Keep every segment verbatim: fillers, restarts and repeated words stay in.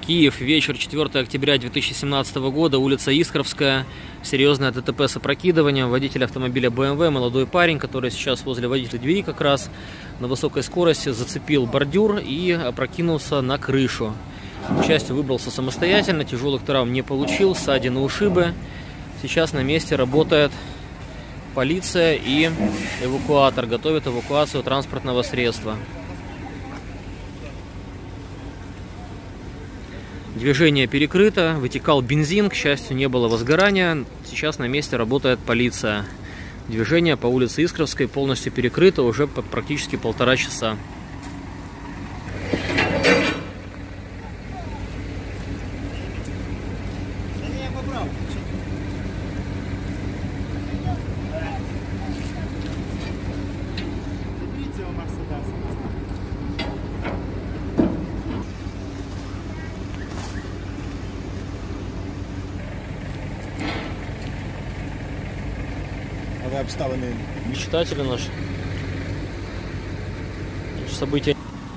Киев, вечер четвёртого октября две тысячи семнадцатого года, улица Искровская, серьезное ДТП с опрокидыванием. Водитель автомобиля бэ эм вэ, молодой парень, который сейчас возле водительской двери как раз на высокой скорости зацепил бордюр и опрокинулся на крышу. К счастью, выбрался самостоятельно, тяжелых травм не получил, ссадины, ушибы. Сейчас на месте работает полиция и эвакуатор, готовит эвакуацию транспортного средства. Движение перекрыто, вытекал бензин, к счастью, не было возгорания. Сейчас на месте работает полиция. Движение по улице Искровской полностью перекрыто уже практически полтора часа. А ви обставини? Читатели наши. События.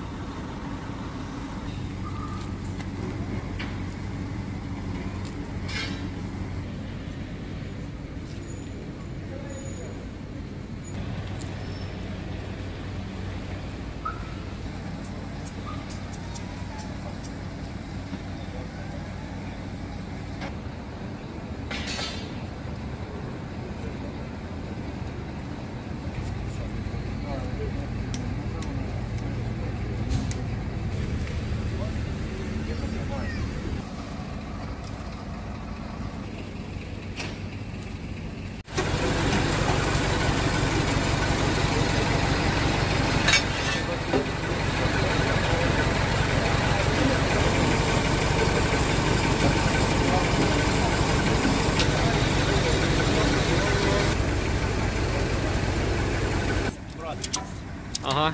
Ага.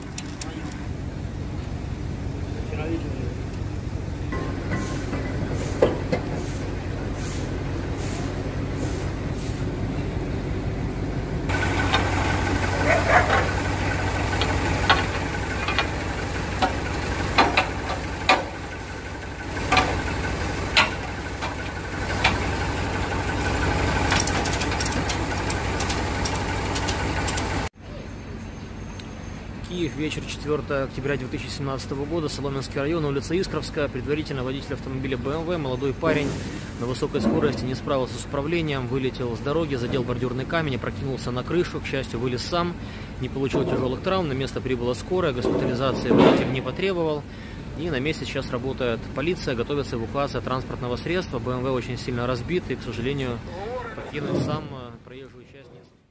Киев, вечер четвёртого октября две тысячи семнадцатого года, Соломенский район, улица Искровская. Предварительно водитель автомобиля бэ эм вэ, молодой парень, на высокой скорости не справился с управлением, вылетел с дороги, задел бордюрный камень, опрокинулся на крышу. К счастью, вылез сам, не получил тяжелых травм. На место прибыла скорая, госпитализации водитель не потребовал. И на месте сейчас работает полиция, готовится эвакуация транспортного средства. бэ эм вэ очень сильно разбит и, к сожалению, покинуть сам проезжую часть не